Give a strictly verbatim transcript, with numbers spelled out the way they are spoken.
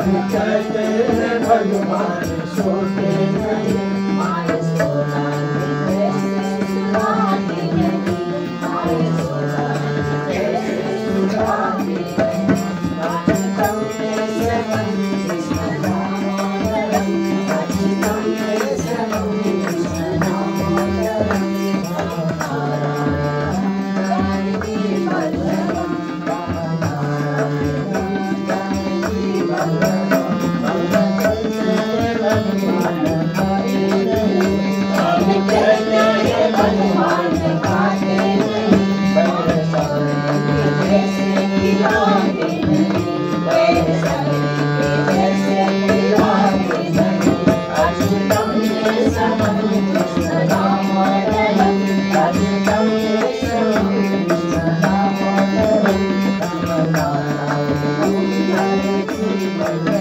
कहते हैं भगवान सोते नहीं, हमारे सोना कैसे सुनाते नहीं, हमारे सोना कैसे सुनाते नहीं। आज तुमने सनम कृष्ण नाम धरम, आज तुमने सनम कृष्ण नाम धरम। गायत्री वल्लभम गायत्री वल्लभम कहते हैं भगवान खाते नहीं, जैसे खिलाते नहीं, वैसे खिलाते नहीं। आज तुमने सनम कृष्ण नाम धरम, आज तुमने सनम कृष्ण नाम धरम। गायत्री वल्लभम